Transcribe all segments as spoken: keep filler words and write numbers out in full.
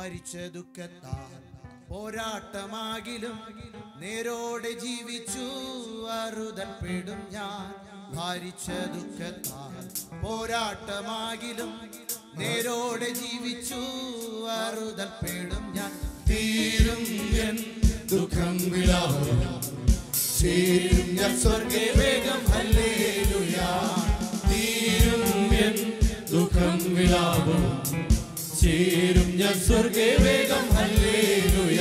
ഭാരിച്ച ദുഃഖത്താൽ പോരാട്ടമാകിലും നേരോടെ ജീവിച്ചു അറുതൽപ്പെടും ഞാൻ. ഭാരിച്ച ദുഃഖത്താൽ പോരാട്ടമാകിലും നേരോടെ ജീവിച്ചു അറുതൽപ്പെടും ഞാൻ. തീരും എൻ ദുഃഖം വിലാപം ചേരും ഞാൻ സ്വർഗേ വേഗം ഹല്ലേലൂയ. തീരും എൻ ദുഃഖം വിലാപം ചേരും ഞാൻ സ്വർഗേ വേഗം ഹല്ലേലൂയ.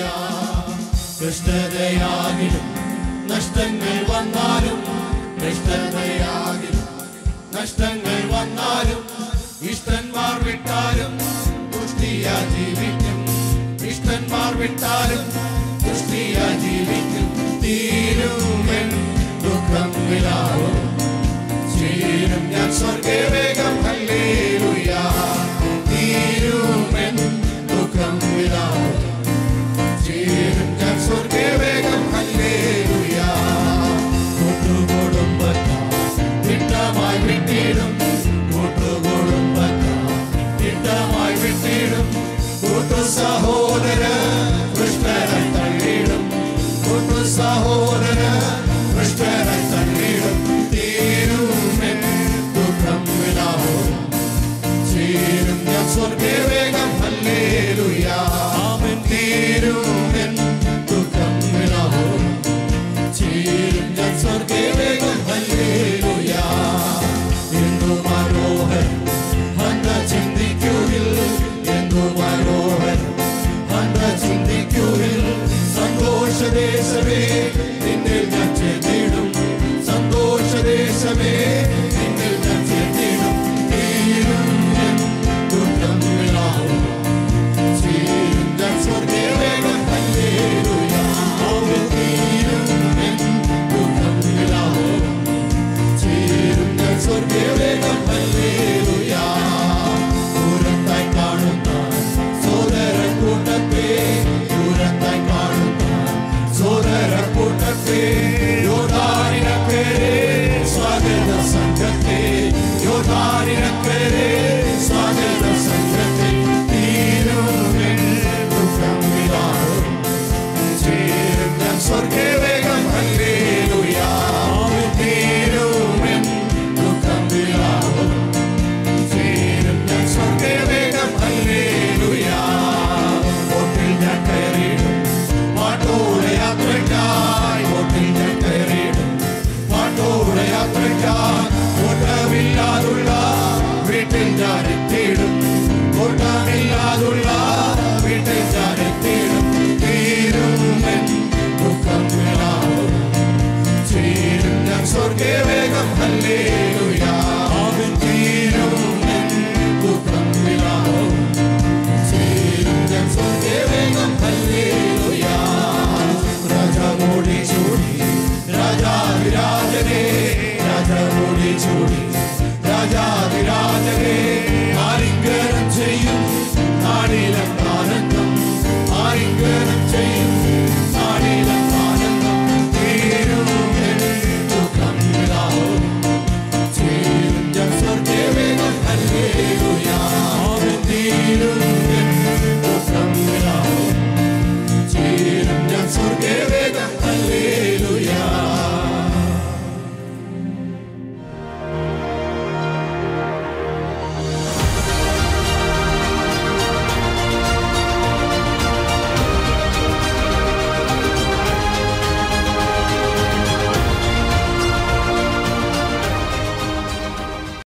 കഷ്ടതയാകിലും നഷ്ടങ്ങൾ വന്നാലും കഷ്ടതയാകിലും നഷ്ടങ്ങൾ വന്നാലും ഇഷ്ടന്മാർ വിട്ടാലും ദുഷ്ടിയ ജീവിക്കും. ഇഷ്ടന്മാർ വിട്ടാലും ദുഷ്ടിയ ജീവിക്കും. തീരുമെൻ ദുഃഖം വിലാപം ചേരും ഞാൻ സ്വർഗേ വേഗം ഹല്ലേലൂയ. തീരുമെൻ ദുഃഖം വിലാപം ചേരും ഞാൻ സ്വർഗേ വേഗം ഹല്ലേലൂയ. കൂട്ടുകുടുംബത്താൽ തിട്ടമായി വിട്ടിടും കൂട്ടുകുടുംബത്താൽ തിട്ടമായി വിട്ടിടും. കൂട്ടു സഹോദര കൃഷ്ണനെ തള്ളിടും കൂട്ടു സഹോദര കൃഷ്ണനെ തള്ളിടും. തീരുമെൻ ദുഃഖം വിലാപം ചേരും ഞാൻ സ്വർഗേ വേഗം ഹല്ലേലൂയ. ആമേൻ. തീരുമെൻ ദുഃഖം വിലാപം ചേരും ഞാൻ സ്വർഗേ വേഗം ഹല്ലേലൂയ. എന്തു മനോഹരം അന്ത ചിന്തിക്കുവിൽ എന്തു മനോഹരം അന്ത ചിന്തിക്കുവിൽ. സന്തോഷദേശമേ നിന്നിൽ ഞാൻ ചേർന്നിടും സന്തോഷദേശമേ നിന്നിൽ ഞാൻ ചേർന്നിടും. തീരുമെൻ ദുഃഖം വിലാപം ചേരും ഞാൻ സ്വർഗേ വേഗം ഹല്ലേലൂയ. തീരുമെൻ ദുഃഖം വിലാപം ചേരും ഞാൻ സ്വർഗേ വേഗം ഹല്ലേലൂയ. ദൂരത്തായി കാണുന്ന സോദര കൂട്ടത്തെ ദൂരത്തായി കാണുന്ന സോദര കൂട്ടത്തെ യോദ്ധാനിനക്കരെ സ്വാഗത സംഘത്തെ യോദ്ധാനിനക്കരെ